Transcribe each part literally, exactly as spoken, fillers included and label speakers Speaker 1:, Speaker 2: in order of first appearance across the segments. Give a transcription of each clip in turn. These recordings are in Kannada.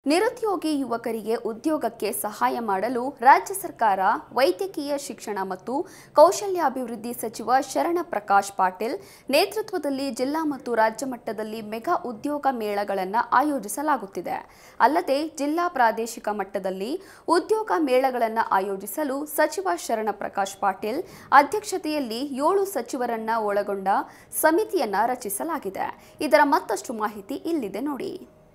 Speaker 1: ನಿರುದ್ಯೋಗಿ ಯುವಕರಿಗೆ ಉದ್ಯೋಗಕ್ಕೆ ಸಹಾಯ ಮಾಡಲು ರಾಜ್ಯ ಸರ್ಕಾರ ವೈದ್ಯಕೀಯ ಶಿಕ್ಷಣ ಮತ್ತು ಕೌಶಲ್ಯಾಭಿವೃದ್ಧಿ ಸಚಿವ ಶರಣ ಪ್ರಕಾಶ್ ಪಾಟೀಲ್ ನೇತೃತ್ವದಲ್ಲಿ ಜಿಲ್ಲಾ ಮತ್ತು ರಾಜ್ಯ ಮಟ್ಟದಲ್ಲಿ ಮೆಗಾ ಉದ್ಯೋಗ ಮೇಳಗಳನ್ನು ಆಯೋಜಿಸಲಾಗುತ್ತಿದೆ. ಅಲ್ಲದೆ ಜಿಲ್ಲಾ ಪ್ರಾದೇಶಿಕ ಮಟ್ಟದಲ್ಲಿ ಉದ್ಯೋಗ ಮೇಳಗಳನ್ನು ಆಯೋಜಿಸಲು ಸಚಿವ ಶರಣ ಪ್ರಕಾಶ್ ಪಾಟೀಲ್ ಅಧ್ಯಕ್ಷತೆಯಲ್ಲಿ ಏಳು ಸಚಿವರನ್ನ ಒಳಗೊಂಡ ಸಮಿತಿಯನ್ನ ರಚಿಸಲಾಗಿದೆ. ಇದರ ಮತ್ತಷ್ಟು ಮಾಹಿತಿ ಇಲ್ಲಿದೆ ನೋಡಿ.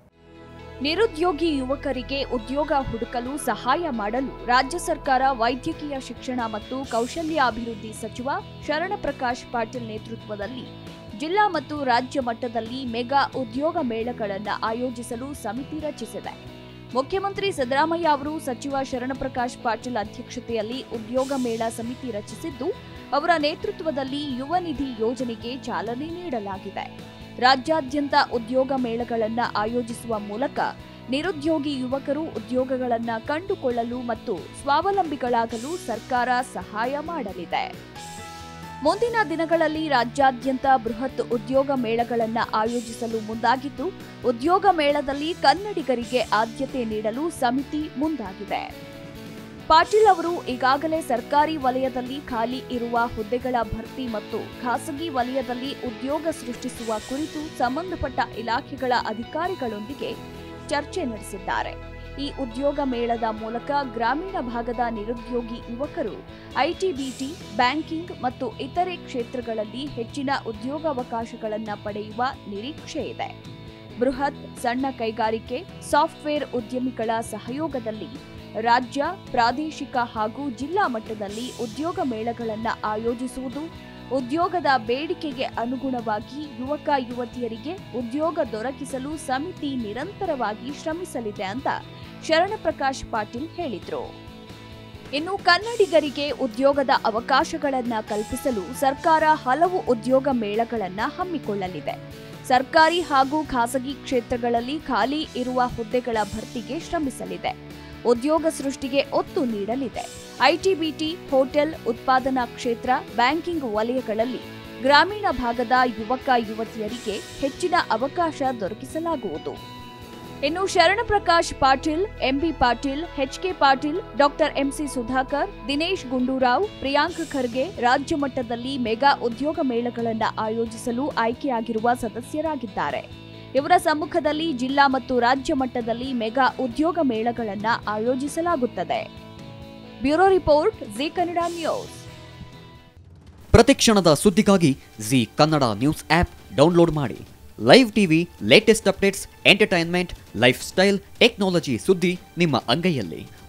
Speaker 2: ನಿರುದ್ಯೋಗಿ ಯುವಕರಿಗೆ ಉದ್ಯೋಗ ಹುಡುಕಲು ಸಹಾಯ ಮಾಡಲು ರಾಜ್ಯ ಸರ್ಕಾರ ವೈದ್ಯಕೀಯ ಶಿಕ್ಷಣ ಮತ್ತು ಕೌಶಲ್ಯಾಭಿವೃದ್ಧಿ ಸಚಿವ ಶರಣ ಪ್ರಕಾಶ್ ಪಾಟೀಲ್ ನೇತೃತ್ವದಲ್ಲಿ ಜಿಲ್ಲಾ ಮತ್ತು ರಾಜ್ಯ ಮಟ್ಟದಲ್ಲಿ ಮೆಗಾ ಉದ್ಯೋಗ ಮೇಳಗಳನ್ನು ಆಯೋಜಿಸಲು ಸಮಿತಿ ರಚಿಸಿದೆ. ಮುಖ್ಯಮಂತ್ರಿ ಸಿದ್ದರಾಮಯ್ಯ ಅವರು ಸಚಿವ ಶರಣ ಪ್ರಕಾಶ್ ಪಾಟೀಲ್ ಅಧ್ಯಕ್ಷತೆಯಲ್ಲಿ ಉದ್ಯೋಗ ಮೇಳ ಸಮಿತಿ ರಚಿಸಿದ್ದು, ಅವರ ನೇತೃತ್ವದಲ್ಲಿ ಯುವ ನಿಧಿ ಯೋಜನೆಗೆ ಚಾಲನೆ ನೀಡಲಾಗಿದೆ. ರಾಜ್ಯಾದ್ಯಂತ ಉದ್ಯೋಗ ಮೇಳಗಳನ್ನು ಆಯೋಜಿಸುವ ಮೂಲಕ ನಿರುದ್ಯೋಗಿ ಯುವಕರು ಉದ್ಯೋಗಗಳನ್ನು ಕಂಡುಕೊಳ್ಳಲು ಮತ್ತು ಸ್ವಾವಲಂಬಿಗಳಾಗಲು ಸರ್ಕಾರ ಸಹಾಯ ಮಾಡಲಿದೆ. ಮುಂದಿನ ದಿನಗಳಲ್ಲಿ ರಾಜ್ಯಾದ್ಯಂತ ಬೃಹತ್ ಉದ್ಯೋಗ ಮೇಳಗಳನ್ನು ಆಯೋಜಿಸಲು ಮುಂದಾಗಿದ್ದು, ಉದ್ಯೋಗ ಮೇಳದಲ್ಲಿ ಕನ್ನಡಿಗರಿಗೆ ಆದ್ಯತೆ ನೀಡಲು ಸಮಿತಿ ಮುಂದಾಗಿದೆ. ಪಾಟೀಲ್ ಅವರು ಈಗಾಗಲೇ ಸರ್ಕಾರಿ ವಲಯದಲ್ಲಿ ಖಾಲಿ ಇರುವ ಹುದ್ದೆಗಳ ಭರ್ತಿ ಮತ್ತು ಖಾಸಗಿ ವಲಯದಲ್ಲಿ ಉದ್ಯೋಗ ಸೃಷ್ಟಿಸುವ ಕುರಿತು ಸಂಬಂಧಪಟ್ಟ ಇಲಾಖೆಗಳ ಅಧಿಕಾರಿಗಳೊಂದಿಗೆ ಚರ್ಚೆ ನಡೆಸಿದ್ದಾರೆ. ಈ ಉದ್ಯೋಗ ಮೇಳದ ಮೂಲಕ ಗ್ರಾಮೀಣ ಭಾಗದ ನಿರುದ್ಯೋಗಿ ಯುವಕರು ಐಟಿ, ಬಿಟಿ, ಬ್ಯಾಂಕಿಂಗ್ ಮತ್ತು ಇತರೆ ಕ್ಷೇತ್ರಗಳಲ್ಲಿ ಹೆಚ್ಚಿನ ಉದ್ಯೋಗಾವಕಾಶಗಳನ್ನು ಪಡೆಯುವ ನಿರೀಕ್ಷೆ ಇದೆ. ಬೃಹತ್ ಸಣ್ಣ ಕೈಗಾರಿಕೆ ಸಾಫ್ಟ್ವೇರ್ ಉದ್ಯಮಿಗಳ ಸಹಯೋಗದಲ್ಲಿ ರಾಜ್ಯ, ಪ್ರಾದೇಶಿಕ ಹಾಗೂ ಜಿಲ್ಲಾ ಮಟ್ಟದಲ್ಲಿ ಉದ್ಯೋಗ ಮೇಳಗಳನ್ನು ಆಯೋಜಿಸುವುದು, ಉದ್ಯೋಗದ ಬೇಡಿಕೆಗೆ ಅನುಗುಣವಾಗಿ ಯುವಕ ಯುವತಿಯರಿಗೆ ಉದ್ಯೋಗ ದೊರಕಿಸಲು ಸಮಿತಿ ನಿರಂತರವಾಗಿ ಶ್ರಮಿಸಲಿದೆ ಅಂತ ಶರಣ ಪ್ರಕಾಶ್ ಪಾಟೀಲ್ ಹೇಳಿದರು. ಇನ್ನು ಕನ್ನಡಿಗರಿಗೆ ಉದ್ಯೋಗದ ಅವಕಾಶಗಳನ್ನು ಕಲ್ಪಿಸಲು ಸರ್ಕಾರ ಹಲವು ಉದ್ಯೋಗ ಮೇಳಗಳನ್ನು ಹಮ್ಮಿಕೊಳ್ಳಲಿದೆ. ಸರ್ಕಾರಿ ಹಾಗೂ ಖಾಸಗಿ ಕ್ಷೇತ್ರಗಳಲ್ಲಿ ಖಾಲಿ ಇರುವ ಹುದ್ದೆಗಳ ಭರ್ತಿಗೆ ಶ್ರಮಿಸಲಿದೆ. ಉದ್ಯೋಗ ಸೃಷ್ಟಿಗೆ ಒತ್ತು ನೀಡಲಿದೆ. ಐಟಿ, ಬಿಟಿ, ಹೋಟೆಲ್, ಉತ್ಪಾದನಾ ಕ್ಷೇತ್ರ, ಬ್ಯಾಂಕಿಂಗ್ ವಲಯಗಳಲ್ಲಿ ಗ್ರಾಮೀಣ ಭಾಗದ ಯುವಕ ಯುವತಿಯರಿಗೆ ಹೆಚ್ಚಿನ ಅವಕಾಶ ದೊರಕಿಸಲಾಗುವುದು. ಇನ್ನು Sharan Prakash Patil, MB Patil, HK Patil, doctor MC Sudhakar, Dinesh Gundurao, Priyank Kharge ರಾಜ್ಯ ಮಟ್ಟದಲ್ಲಿ ಮೆಗಾ ಉದ್ಯೋಗ ಮೇಳಗಳನ್ನು ಆಯೋಜಿಸಲು ಆಯ್ಕೆಯಾಗಿರುವ ಸದಸ್ಯರಾಗಿದ್ದಾರೆ. ಇವರ ಸಮ್ಮುಖದಲ್ಲಿ ಜಿಲ್ಲಾ ಮತ್ತು ರಾಜ್ಯ ಮಟ್ಟದಲ್ಲಿ ಮೆಗಾ ಉದ್ಯೋಗ ಮೇಳಗಳನ್ನು ಆಯೋಜಿಸಲಾಗುತ್ತದೆ. Bureau report, Zee Kannada news.
Speaker 3: ಪ್ರತಿಕ್ಷಣದ ಸುದ್ದಿಗಾಗಿ Zee Kannada news app download ಮಾಡಿ. Live TV, latest updates, entertainment, lifestyle, technology ಸುದ್ದಿ ನಿಮ್ಮ ಅಂಗೈಯಲ್ಲಿ.